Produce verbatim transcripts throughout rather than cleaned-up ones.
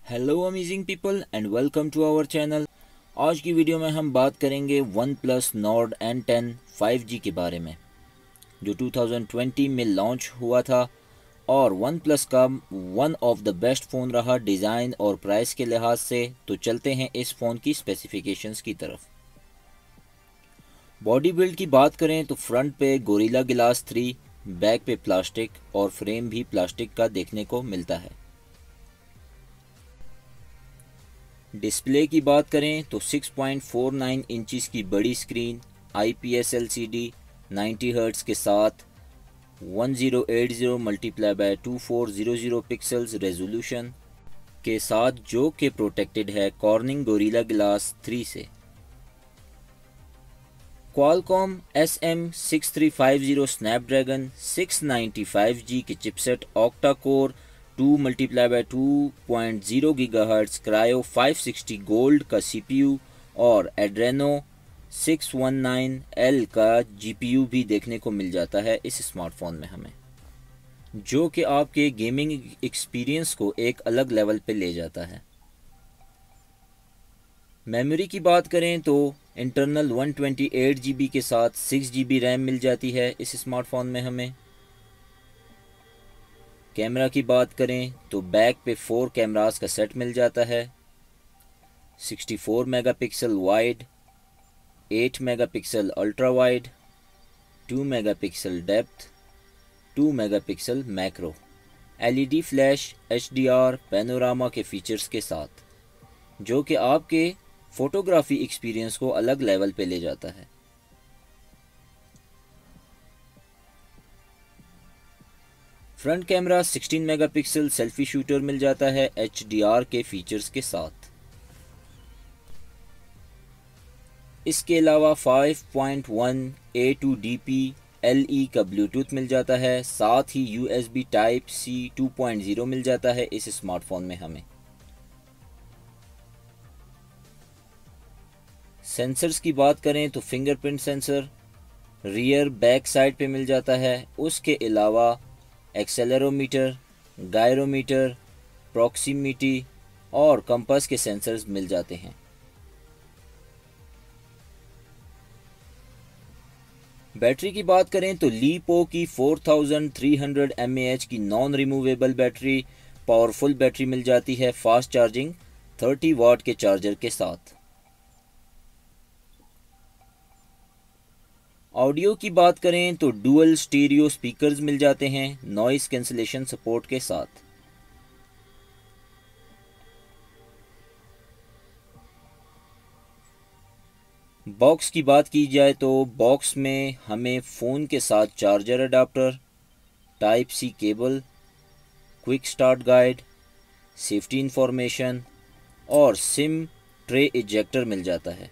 Hello amazing people and welcome to our channel. आज की video में हम बात करेंगे OnePlus Nord N ten five G के बारे में, जो टू थाउजेंड ट्वेंटी में लॉन्च हुआ था और वन प्लस का one of the best phone रहा डिज़ाइन और प्राइस के लिहाज से। तो चलते हैं इस फ़ोन की स्पेसिफिकेशंस की तरफ। बॉडी बिल्ड की बात करें तो फ्रंट पे गोरिल्ला ग्लास थ्री, बैक पे प्लास्टिक और फ्रेम भी प्लास्टिक का देखने को मिलता है। डिस्प्ले की बात करें तो six point four nine inches की बड़ी screen I P S L C D ninety hertz के साथ one zero eight zero multiply by two four zero zero pixels resolution के साथ, जो कि प्रोटेक्टेड है कॉर्निंग गोरिल्ला ग्लास थ्री से। Qualcomm S M six three five zero Snapdragon six ninety five G के chipset octa core two multiply by two point zero gigahertz Kryo five sixty gold का CPU और Adreno six one nine L का GPU भी देखने को मिल जाता है इस स्मार्टफोन में हमें, जो कि आपके गेमिंग एक्सपीरियंस को एक अलग लेवल पे ले जाता है। मेमोरी की बात करें तो internal one twenty eight G B के साथ सिक्स जी बी रैम मिल जाती है इस स्मार्टफोन में हमें। कैमरा की बात करें तो बैक पे फोर कैमरास का सेट मिल जाता है, sixty four megapixel wide, eight megapixel ultra wide, two megapixel depth, two megapixel macro, LED flash, HDR, panorama के फीचर्स के साथ, जो कि आपके फोटोग्राफी एक्सपीरियंस को अलग लेवल पे ले जाता है। Front camera sixteen megapixel selfie shooter मिल जाता है एचडीआर के फीचर्स के साथ। इसके अलावा five point one A two D P L E का ब्लूटूथ मिल जाता है, साथ ही USB type C two point zero मिल जाता है इस स्मार्टफोन में हमें। सेंसर्स की बात करें तो fingerprint sensor rear back side पे मिल जाता है। उसके अलावा एक्सेलेरोमीटर, गायरोमीटर, प्रॉक्सिमिटी और कंपास के सेंसर्स मिल जाते हैं। बैटरी की बात करें तो लीपो की four thousand three hundred M A H की non removable battery powerful battery मिल जाती है फास्ट चार्जिंग थर्टी वाट के चार्जर के साथ। ऑडियो की बात करें तो डुअल स्टीरियो स्पीकर्स मिल जाते हैं नॉइस कैंसलेशन सपोर्ट के साथ। बॉक्स की बात की जाए तो बॉक्स में हमें फ़ोन के साथ charger adapter, type C cable, quick start guide, safety information और सिम ट्रे इजेक्टर मिल जाता है।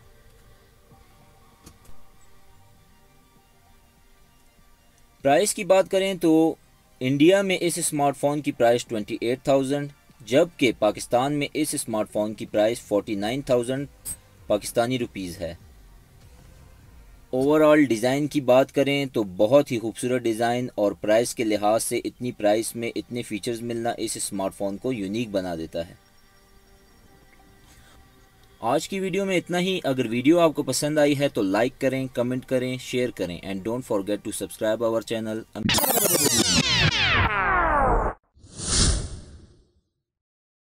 प्राइस की बात करें तो इंडिया में इस स्मार्टफोन की प्राइस ट्वेंटी एट थाउजेंड, जबकि पाकिस्तान में इस स्मार्टफोन की price forty nine thousand Pakistani rupees है। ओवरऑल डिज़ाइन की बात करें तो बहुत ही खूबसूरत डिज़ाइन और प्राइस के लिहाज से इतनी प्राइस में इतने फीचर्स मिलना इस स्मार्टफोन को यूनिक बना देता है। आज की वीडियो में इतना ही। अगर वीडियो आपको पसंद आई है तो लाइक करें, कमेंट करें, शेयर करें and don't forget to subscribe our channel.